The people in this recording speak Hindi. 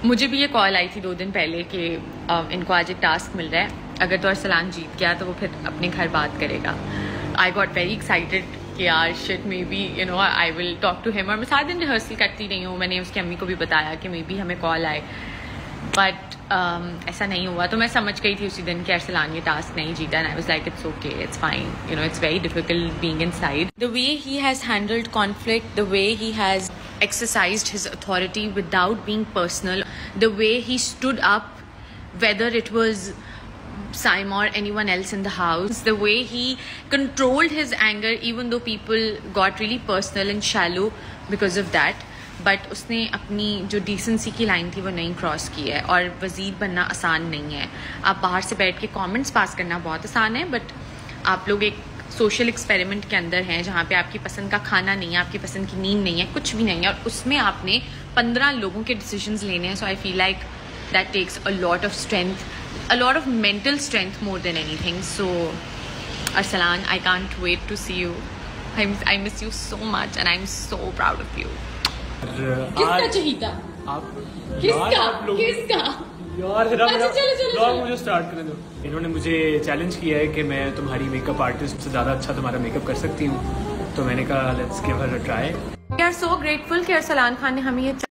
मुझे भी ये कॉल आई थी 2 दिन पहले कि इनको आज एक टास्क मिल रहा है, अगर तो अरसलान जीत गया तो वो फिर अपने घर बात करेगा। आई गॉट वेरी एक्साइटेड कि यार shit may be you know I will talk to him. और मैं सारे दिन रिहर्सल करती रही हूँ, मैंने उसकी अम्मी को भी बताया कि मे बी हमें कॉल आए, बट ऐसा नहीं हुआ। तो मैं समझ गई थी उसी दिन कि अरसलान ये टास्क नहीं जीता, and I was like it's okay, it's fine, you know it's very difficult being inside. The way he has handled conflict, the way he has exercised his authority without being personal, the way he stood up whether it was Saim or anyone else in the house, the way he controlled his anger even though people got really personal and shallow because of that, but उसने अपनी जो डिसेंसी की लाइन थी वो नहीं क्रॉस की है। और वज़ीर बनना आसान नहीं है। आप बाहर से बैठ के कमेंट्स पास करना बहुत आसान है, बट आप लोग एक सोशल एक्सपेरिमेंट के अंदर हैं जहाँ पे आपकी पसंद का खाना नहीं है, आपकी पसंद की नींद नहीं है, कुछ भी नहीं है, और उसमें आपने 15 लोगों के डिसीजंस लेने हैं। So I feel like that takes a lot of strength, a lot of mental strength more than anything. So Arsalan, I can't wait to see you, I miss you so much and I am so proud of you. किसका चहीता? किसका यार ब्लॉग मुझे स्टार्ट करने दो। इन्होंने मुझे चैलेंज किया है कि मैं तुम्हारी मेकअप आर्टिस्ट से ज़्यादा अच्छा तुम्हारा मेकअप कर सकती हूँ, तो मैंने कहा let's give her a try. We are so grateful कि अरसलान खान ने हमें ये